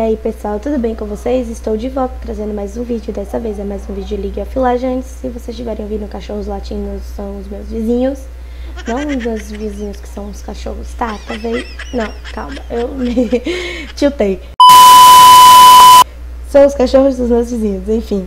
aí pessoal, tudo bem com vocês? Estou de volta trazendo mais um vídeo, dessa vez é mais um vídeo de League of Legends. Se vocês estiverem ouvindo cachorros latinos, são os meus vizinhos. Não os meus vizinhos que são os cachorros, tá? Talvez... Não, calma, eu me tiltei. São os cachorros dos meus vizinhos, enfim.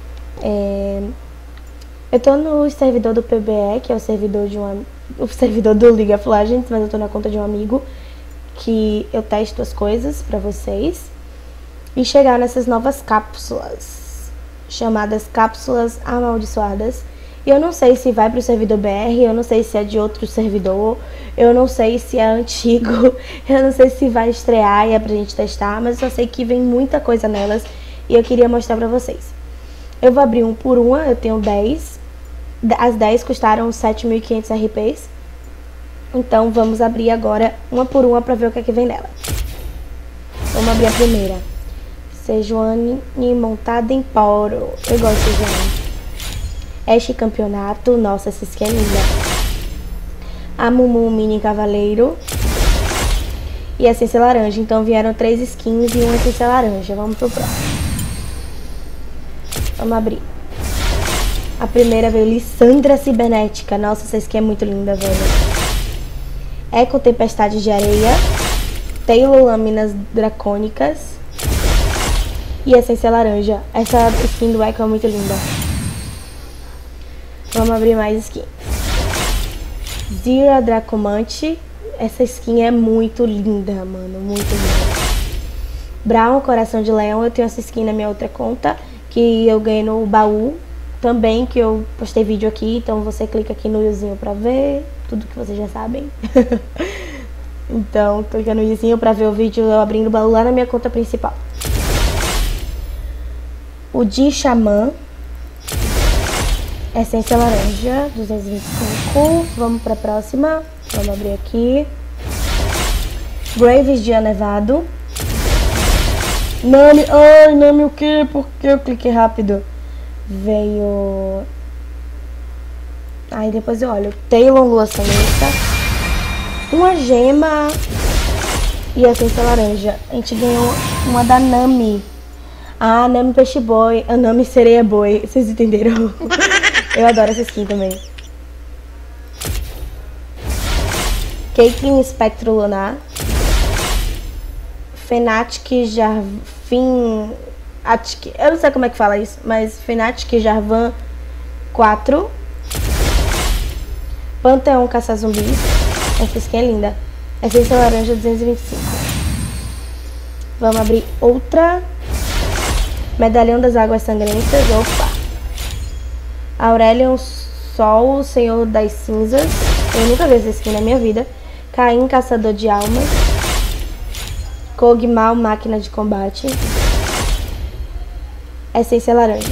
Eu tô no servidor do PBE, que é o servidor do League of Legends, mas eu tô na conta de um amigo que eu testo as coisas pra vocês e chegar nessas novas cápsulas chamadas cápsulas amaldiçoadas. E eu não sei se vai pro servidor BR, eu não sei se é de outro servidor, eu não sei se é antigo, eu não sei se vai estrear e é pra gente testar, mas eu só sei que vem muita coisa nelas e eu queria mostrar pra vocês. Eu vou abrir um por uma, eu tenho 10, as 10 custaram 7.500 RPs. Então vamos abrir agora uma por uma pra ver o que é que vem nela. Vamos abrir a primeira. Sejuani montada em Poro. Eu gosto de Sejuani. Este campeonato. Nossa, essa skin é linda. A Mumu mini cavaleiro. E a essência laranja. Então vieram 3 skins e uma essência laranja. Vamos pro próximo. Vamos abrir. A primeira veio Lissandra Cibernética. Nossa, essa skin é muito linda, velho. Eco Tempestade de Areia, Taylor Lâminas Dracônicas e Essência Laranja. Essa skin do Eco é muito linda. Vamos abrir mais skins. Zira Dracomante. Essa skin é muito linda, mano, muito linda. Brown Coração de Leão. Eu tenho essa skin na minha outra conta, que eu ganhei no baú também, que eu postei vídeo aqui. Então você clica aqui no izinho pra ver tudo que vocês já sabem. Então, clica no izinho pra ver o vídeo eu abrindo o baú lá na minha conta principal. O Di Xamã. Essência laranja, 225. Vamos pra próxima. Vamos abrir aqui. Graves Dia Nevado. Nami. Ai, Nami o quê? Por que eu cliquei rápido? Veio... Aí depois eu olho. Taylor Lua Saneta. Uma gema. E a essência laranja. A gente ganhou uma da Nami. Ah, Nami Peixe Boi. A Nami Sereia Boi. Vocês entenderam? Eu adoro essa skin também. Caitlyn Espectro Lunar. Fnatic Jarvan. Eu não sei como é que fala isso, mas Fnatic Jarvan 4. Panteão Caça-Zumbis. Essa skin é linda. Essência laranja 225. Vamos abrir outra. Medalhão das Águas Sangrentas. Opa. Aurelion Sol, Senhor das Cinzas. Eu nunca vi essa skin na minha vida. Caim Caçador de Almas. Kog'Maw Máquina de Combate. Essência laranja.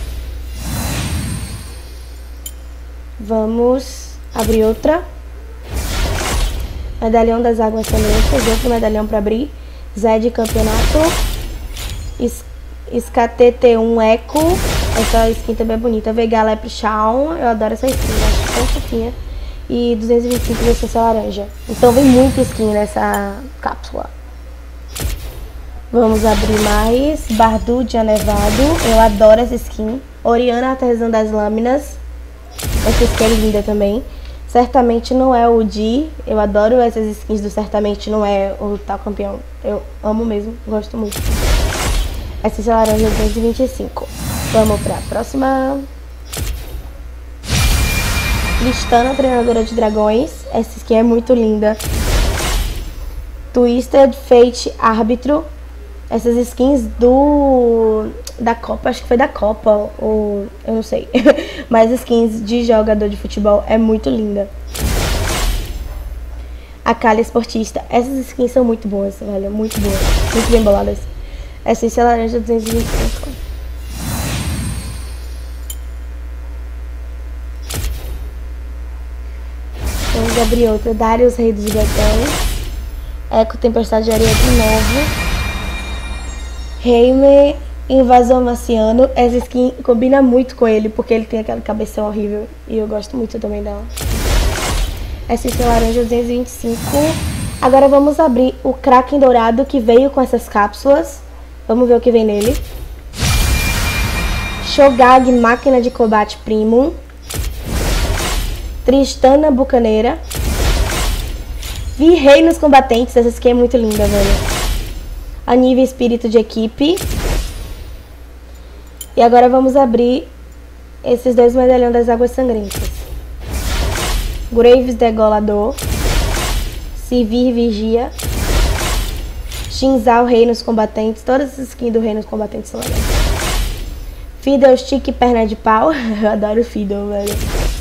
Vamos abrir outra. Medalhão das Águas Sangrentas. Outro medalhão para abrir. Zé de Campeonato. SKTT1 Eco. Essa skin também é bonita. Vega Leprechaun. Eu adoro essa skin. Acho tão fofinha. E 225 de essência laranja. Então vem muita skin nessa cápsula. Vamos abrir mais. Bardu Dia Nevado. Eu adoro essa skin. Oriana Artesã das Lâminas. Essa skin é linda também. Certamente não é o Di. Eu adoro essas skins do Certamente não é o tal campeão. Eu amo mesmo. Gosto muito. Essência laranja 225. Vamos pra próxima. Tristana Treinadora de Dragões. Essa skin é muito linda. Twisted Fate Árbitro. Essas skins da Copa, acho que foi da Copa, ou eu não sei. Mas skins de jogador de futebol é muito linda. A Kali Esportista. Essas skins são muito boas, velho, muito boas. Muito bem boladas. Essência laranja 225. Vamos abrir outra. Darius Rei dos Gatões. Eco Tempestade de Areia de novo. Heimer Invasão Marciano. Essa skin combina muito com ele, porque ele tem aquela cabeção horrível. E eu gosto muito também dela. Essência laranja 225. Agora vamos abrir o Kraken dourado que veio com essas cápsulas. Vamos ver o que vem nele. Shogag, máquina de combate Primum. Tristana Bucaneira. Vi Reinos Combatentes. Essa skin é muito linda, velho. Anive Espírito de Equipe. E agora vamos abrir esses dois medalhões das Águas Sangrentas. Graves Degolador. Sivir Vigia. Shinzal Reinos Combatentes. Todas essas skins do Reinos Combatentes são legais. Fiddlestick Perna de Pau. Eu adoro o Fiddle, velho.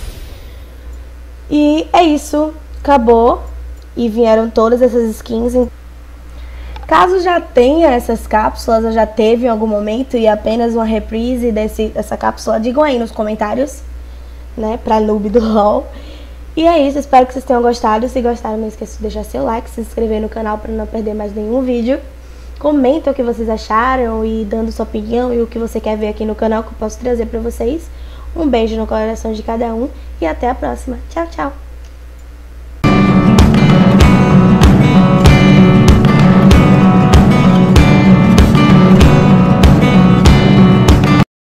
E é isso. Acabou. E vieram todas essas skins. Caso já tenha essas cápsulas, ou já teve em algum momento e apenas uma reprise dessa cápsula, digam aí nos comentários, né, pra noob do LOL. E é isso, espero que vocês tenham gostado. Se gostaram, não esqueça de deixar seu like, se inscrever no canal para não perder mais nenhum vídeo. Comenta o que vocês acharam e dando sua opinião e o que você quer ver aqui no canal que eu posso trazer pra vocês. Um beijo no coração de cada um e até a próxima. Tchau, tchau!